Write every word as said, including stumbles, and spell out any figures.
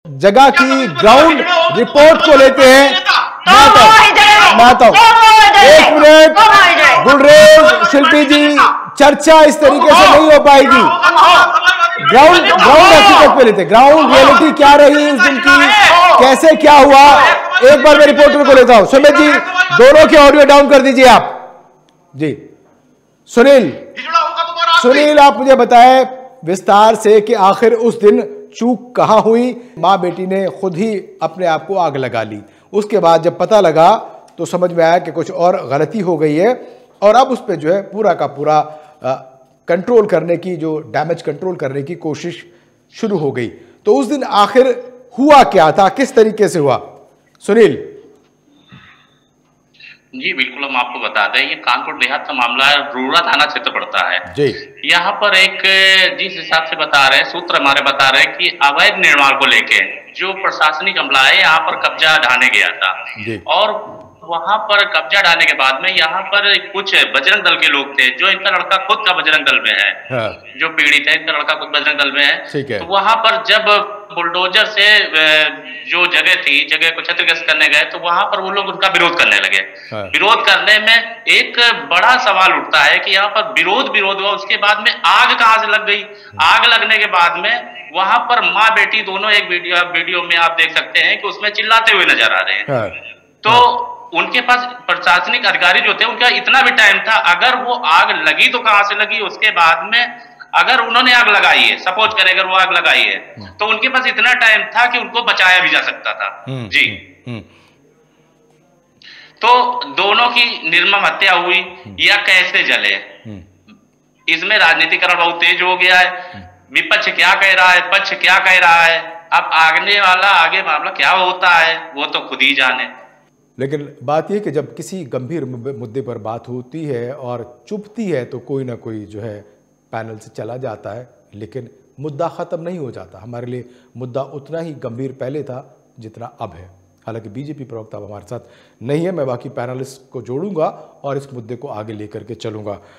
जगह की ground report को लेते हैं। मैं आता हूं, एक मिनट गुलरेज, शिल्पी जी, चर्चा इस तरीके से नहीं हो पाएगी। ग्राउंड ग्राउंड हकीकत पे लेते, ग्राउंड रियलिटी क्या रही उस दिन की, कैसे क्या हुआ, एक बार मैं रिपोर्टर को लेता हूं। सुमित जी, दोनों के ऑडियो डाउन कर दीजिए आप जी। सुनील सुनील आप मुझे बताएं विस्तार से कि आखिर उस दिन चूक कहां हुई। मां बेटी ने खुद ही अपने आप को आग लगा ली, उसके बाद जब पता लगा तो समझ में आया कि कुछ और गलती हो गई है और अब उस पर जो है पूरा का पूरा आ, कंट्रोल करने की, जो डैमेज कंट्रोल करने की कोशिश शुरू हो गई। तो उस दिन आखिर हुआ क्या था, किस तरीके से हुआ? सुनील जी बिल्कुल, हम आपको बता दें ये कानपुर देहात का मामला है, रूड़ा थाना क्षेत्र पड़ता है जी। यहाँ पर एक जिस हिसाब से बता रहे हैं सूत्र हमारे बता रहे हैं कि अवैध निर्माण को लेके जो प्रशासनिक अमला है यहाँ पर कब्जा ढाने गया था और वहां पर कब्जा ढाने के बाद में यहाँ पर कुछ बजरंग दल के लोग थे, जो इनका लड़का खुद का बजरंग दल में है, हाँ। जो पीड़ित है इनका लड़का खुद बजरंग दल में है, है। तो वहां पर जब बुलडोजर से जो जगह थी, जगह को क्षतिग्रस्त करने गए तो वहां पर वो लोग उनका विरोध करने लगे। हाँ। विरोध करने में एक बड़ा सवाल उठता है कि यहाँ पर विरोध विरोध हुआ, उसके बाद में आग कहाँ से लग गई। आग लगने के बाद में वहां पर माँ बेटी दोनों एक वीडियो वीडियो में आप देख सकते हैं कि उसमें चिल्लाते हुए नजर आ रहे हैं। हाँ। तो हाँ। उनके पास प्रशासनिक अधिकारी जो थे उनका इतना भी टाइम था, अगर वो आग लगी तो कहां से लगी, उसके बाद में अगर उन्होंने आग लगाई है, सपोज करें अगर वो आग लगाई है तो उनके पास इतना टाइम था कि उनको बचाया भी जा सकता था जी। तो दोनों की निर्मम हत्या हुई या कैसे जले, इसमें राजनीतिकरण बहुत तेज हो गया है। विपक्ष क्या कह रहा है, पक्ष क्या कह रहा है, अब आगने वाला आगे मामला क्या होता है वो तो खुद ही जाने। लेकिन बात यह कि जब किसी गंभीर मुद्दे पर बात होती है और चुपती है तो कोई ना कोई जो है पैनल से चला जाता है, लेकिन मुद्दा ख़त्म नहीं हो जाता। हमारे लिए मुद्दा उतना ही गंभीर पहले था जितना अब है। हालांकि बीजेपी प्रवक्ता अब हमारे साथ नहीं है, मैं बाकी पैनलिस्ट को जोड़ूंगा और इस मुद्दे को आगे लेकर के चलूंगा।